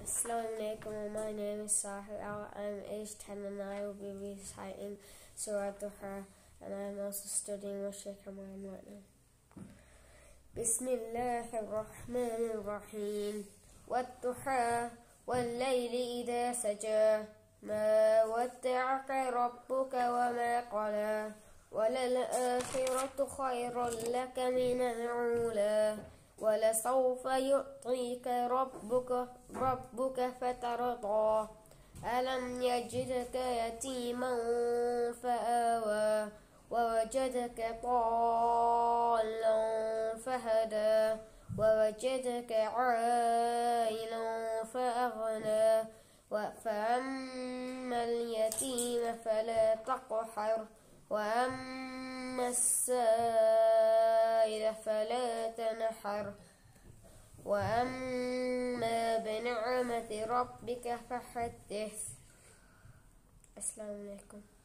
Assalamu alaikum. My name is Sahir. I'm age 10 and I will be reciting Surah Duha, and I'm also studying with Sheikh Amran right now. Bismillahir Rahmanir Rahim. Wat-duha wal-layli idha saja. Ma wadda'aka rabbuka wa ma qala. وَلَلْآخِرَةُ خَيْرٌ لَكَ مِنَ الْأُولَى وَلَسَوْفَ يُعْطِيكَ رَبُّكَ فَتَرْضَىٰ أَلَمْ يَجِدْكَ يَتِيمًا فَآوَىٰ وَوَجَدَكَ ضَالًّا فَهَدَىٰ وَوَجَدَكَ عَائِلًا فَأَغْنَىٰ فَأَمَّا الْيَتِيمَ فَلَا تَقْهَرْ وَأَمَّا السَّائِلَ فَلَا تَنْهَرْ وَأَمَّا بِنِعْمَةِ رَبِّكَ فَحَدِّثْ. Assalamu alaikum.